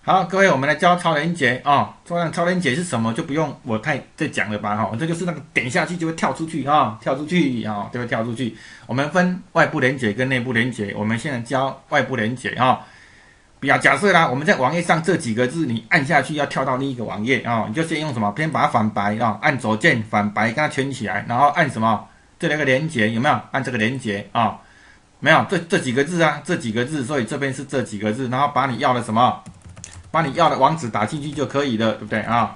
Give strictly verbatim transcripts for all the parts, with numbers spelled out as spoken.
好，各位，我们来教超连结啊。超超连结是什么？就不用我太再讲了吧哈。这就是那个点下去就会跳出去啊，跳出去啊，就会跳出去。我们分外部连结跟内部连结，我们现在教外部连结啊。比较假设啦，我们在网页上这几个字，你按下去要跳到另一个网页啊，你就先用什么？先把它反白啊，按左键反白，跟它圈起来，然后按什么？这里有个连结，有没有？按这个连结啊，没有？这这几个字啊，这几个字，所以这边是这几个字，然后把你要的什么？把你要的网址打进去就可以了，对不对啊？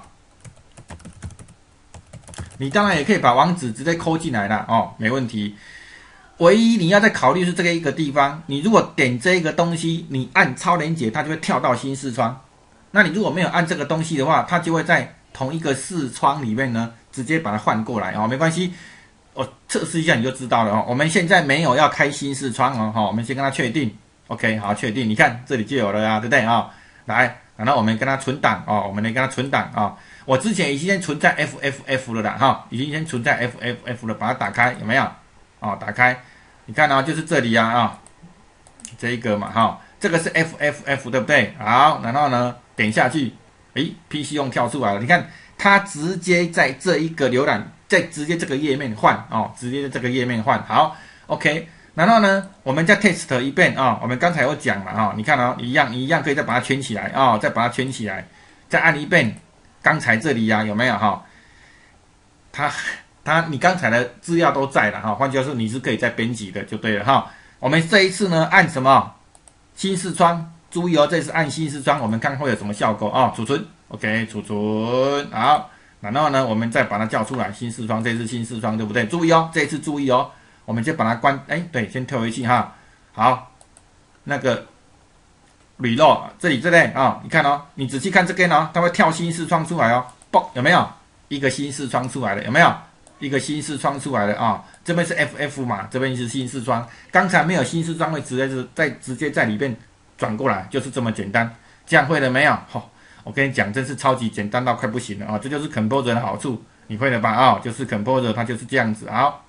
你当然也可以把网址直接抠进来了哦，没问题。唯一你要再考虑是这个一个地方，你如果点这个东西，你按超连结，它就会跳到新视窗。那你如果没有按这个东西的话，它就会在同一个视窗里面呢，直接把它换过来哦，没关系，我测试一下你就知道了哦。我们现在没有要开新视窗哦，好，我们先跟它确定 ，OK， 好，确定，你看这里就有了呀，对不对啊？来。然后我们跟它存档哦，我们来跟它存档啊、哦。我之前已经先存在 F F F 了啦，哈、哦，已经先存在 F F F 了，把它打开，有没有？哦，打开，你看啊、哦，就是这里啊啊、哦，这一个嘛哈、哦，这个是 F F F 对不对？好，然后呢，点下去，诶 ，P C 用跳出来了，你看它直接在这一个浏览，在直接这个页面换哦，直接在这个页面换，好 ，OK。然后呢，我们再 test 一遍啊、哦，我们刚才有讲了啊、哦，你看哦，一样一样可以再把它圈起来啊、哦，再把它圈起来，再按一遍，刚才这里呀、啊、有没有哈、哦？它它你刚才的资料都在了哈，换句话说你是可以再编辑的就对了哈、哦。我们这一次呢按什么新视窗，注意哦，这次按新视窗，我们看会有什么效果啊、哦？储存 ，OK， 储存好，然后呢我们再把它叫出来，新视窗，这次新视窗对不对？注意哦，这一次注意哦。我们先把它关，哎，对，先退回去哈。好，那个 reload 这里这边啊、哦，你看哦，你仔细看这边哦，它会跳新视窗出来哦，嘣，有没有？一个新视窗出来了，有没有？一个新视窗出来了啊、哦，这边是 F F 嘛，这边是新视窗，刚才没有新视窗会直接是在直接在里面转过来，就是这么简单。这样会了没有？哦，我跟你讲，真是超级简单到快不行了啊、哦！这就是 Composer 的好处，你会了吧？啊、哦，就是 Composer 它就是这样子，好。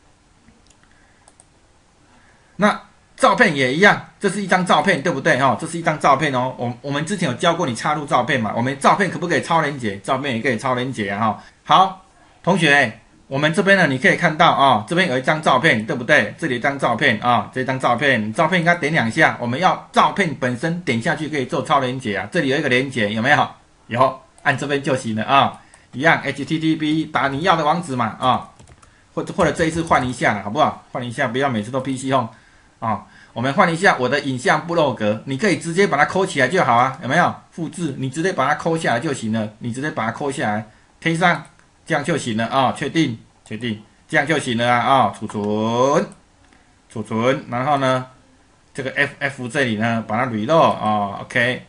那照片也一样，这是一张照片，对不对？哈、哦，这是一张照片哦。我我们之前有教过你插入照片嘛？我们照片可不可以超连结？照片也可以超连结啊！哈、哦，好，同学，我们这边呢，你可以看到啊、哦，这边有一张照片，对不对？这里有一张照片啊、哦，这张照片，照片应该点两下。我们要照片本身点下去可以做超连结啊。这里有一个连结，有没有？有，按这边就行了啊、哦。一样 H T T P 打你要的网址嘛啊、哦，或者或者这一次换一下了，好不好？换一下，不要每次都 P C Home。啊、哦，我们换一下我的影像部落格，你可以直接把它抠起来就好啊，有没有？复制，你直接把它抠下来就行了，你直接把它抠下来贴上，这样就行了啊、哦，确定，确定，这样就行了啊，啊、哦，储存，储存，然后呢，这个 F F 这里呢，把它 reload 啊、哦、，OK，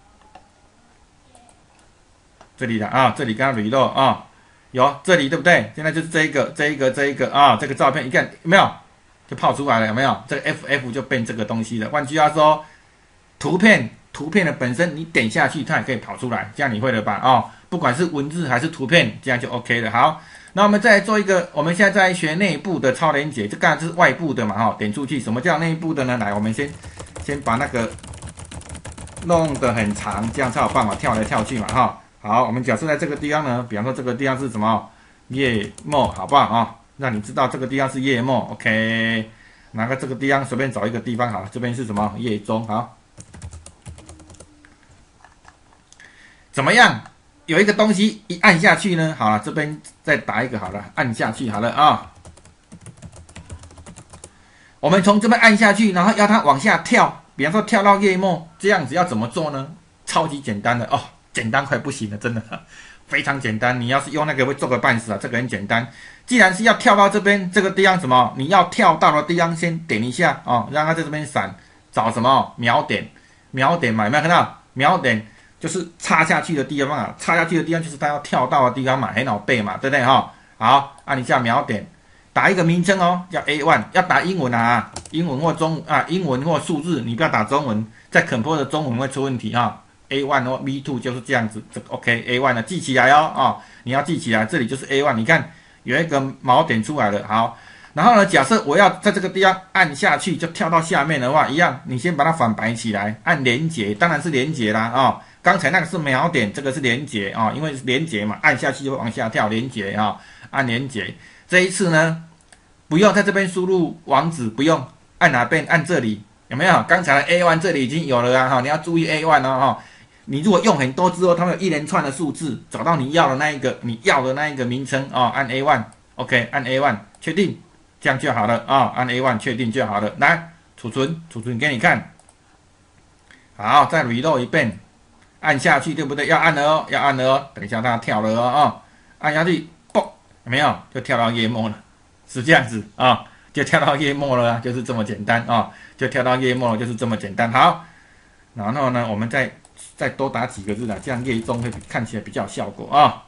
这里的啊，这里给它 reload 啊，有这里对不对？现在就是这一个，这一个，这一个啊，这个照片一看有没有？就跑出来了，有没有？这个 F F 就变这个东西了。换句话说，图片图片的本身你点下去，它也可以跑出来，这样你会了吧？哦，不管是文字还是图片，这样就 OK 了。好，那我们再来做一个，我们现在在学内部的超连结，这刚才是外部的嘛，哈、哦，点出去。什么叫内部的呢？来，我们先先把那个弄得很长，这样才有办法跳来跳去嘛，哈、哦。好，我们假设在这个地方呢，比方说这个地方是什么页末，好不好啊？哦，让你知道这个地方是页末 ，OK， 拿个这个地方随便找一个地方好了，这边是什么页中，好，怎么样？有一个东西一按下去呢，好了，这边再打一个好了，按下去好了啊。我们从这边按下去，然后要它往下跳，比方说跳到页末，这样子要怎么做呢？超级简单的哦，简单快不行了，真的。非常简单，你要是用那个会做个半死啊，这个很简单。既然是要跳到这边这个地方什么，你要跳到的地方先点一下哦，让它在这边闪，找什么秒点，秒点嘛，有没有看到？秒点就是插下去的地方啊，插下去的地方就是它要跳到的地方嘛，黑脑背嘛，对不对哈、哦？好，按一下秒点，打一个名称哦，叫 A 一， 要打英文啊，英文或中啊，英文或数字，你不要打中文，在 Composer 的中文会出问题哈、哦。A 一 或 V 二 就是这样子，这个 OK，A 一 呢记起来哦，哦，你要记起来，这里就是 A 一， 你看有一个锚点出来了，好，然后呢，假设我要在这个地方按下去就跳到下面的话，一样，你先把它反白起来，按连结，当然是连结啦，哦， 刚才那个是秒点，这个是连结啊、哦，因为连结嘛，按下去就会往下跳连结啊、哦，按连结。这一次呢，不用在这边输入网址，不用按哪边，按这里有没有？刚才的 A 一 这里已经有了啊，哈，你要注意 A 一 哦，哈。你如果用很多之后，它会有一连串的数字，找到你要的那一个，你要的那一个名称哦，按 A 一 ，OK， 按 A 一 确定，这样就好了啊、哦，按 A 一 确定就好了。来储存，储存给你看。好，再 reload 一遍，按下去对不对？要按了哦，要按了哦。等一下它跳了哦，哦按下去，嘣，有没有？就跳到页末了，是这样子啊、哦，就跳到页末了，就是这么简单啊、哦，就跳到页末了，就是这么简单。好，然后呢，我们再。再多打几个字啦，这样页中会看起来比较有效果啊、哦。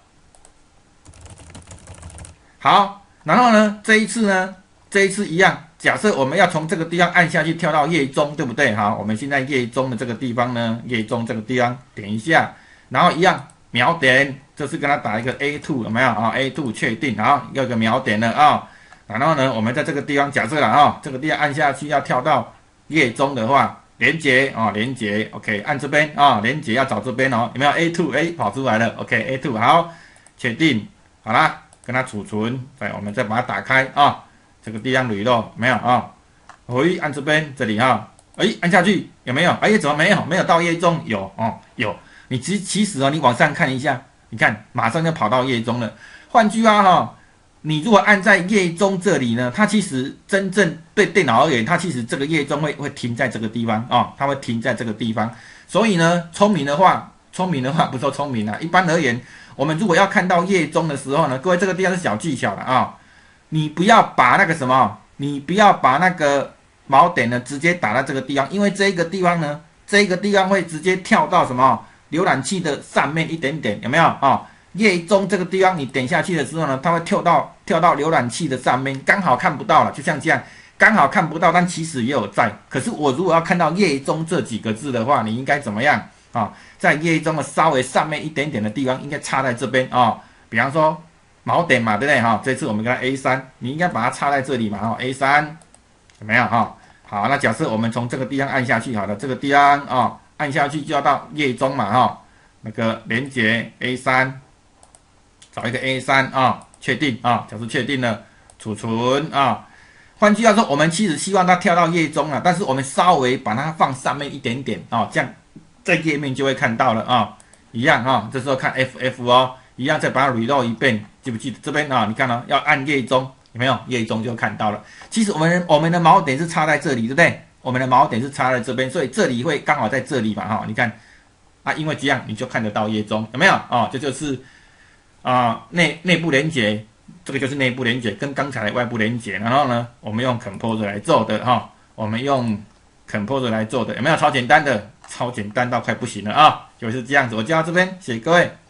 好，然后呢，这一次呢，这一次一样，假设我们要从这个地方按下去跳到页中，对不对？好，我们现在页中的这个地方呢，页中这个地方点一下，然后一样秒点，这是跟他打一个 A 二 有没有啊 ？A 二 确定，然后要一个秒点了啊、哦。然后呢，我们在这个地方假设了啊、哦，这个地方按下去要跳到页中的话。连结啊、哦，连结 ，OK， 按这边啊、哦，连结要找这边哦，有没有 A 二 A 跑出来了 ？OK，A 二 好，确定，好啦，跟它储存，对，我们再把它打开啊、哦，这个地方捋漏没有啊？回、哦、按这边这里哈，哎，按下去有没有？哎，怎么没有？没有到页中有哦，有。你其其实哦，你往上看一下，你看马上就跑到页中了。换句话哈、哦。你如果按在页中这里呢，它其实真正对电脑而言，它其实这个页中会会停在这个地方啊、哦，它会停在这个地方。所以呢，聪明的话，聪明的话不说聪明啊，一般而言，我们如果要看到页中的时候呢，各位这个地方是小技巧了啊、哦，你不要把那个什么，你不要把那个锚点呢直接打在这个地方，因为这个地方呢，这个地方会直接跳到什么浏览器的上面一点点，有没有啊？哦页中这个地方你点下去的时候呢，它会跳到跳到浏览器的上面，刚好看不到了，就像这样，刚好看不到，但其实也有在。可是我如果要看到页中这几个字的话，你应该怎么样啊？在页中的稍微上面一点点的地方，应该插在这边啊。比方说锚点嘛，对不对哈？这次我们跟它 A 三，你应该把它插在这里嘛，哈 ，A 三有没有哈？好，那假设我们从这个地方按下去，好了，这个地方啊，按下去就要到页中嘛，哈，那个连接 A 三。找一个 A 三 啊，确定啊，假设确定了，储存啊。换句话说，我们其实希望它跳到页中啊，但是我们稍微把它放上面一点点啊，这样在页面就会看到了啊，一样啊。这时候看 F F 哦，一样再把它 reload 一遍，记不记得这边啊？你看啊，要按页中有没有？页中就看到了。其实我们我们的锚点是插在这里，对不对？我们的锚点是插在这边，所以这里会刚好在这里嘛哈。你看啊，因为这样你就看得到页中，有没有啊？这就是。啊，内内部连结，这个就是内部连结，跟刚才的外部连结。然后呢，我们用 Composer 来做的哈，我们用 Composer 来做的，有没有超简单的？超简单到快不行了啊！就是这样子，我教到这边，谢谢各位。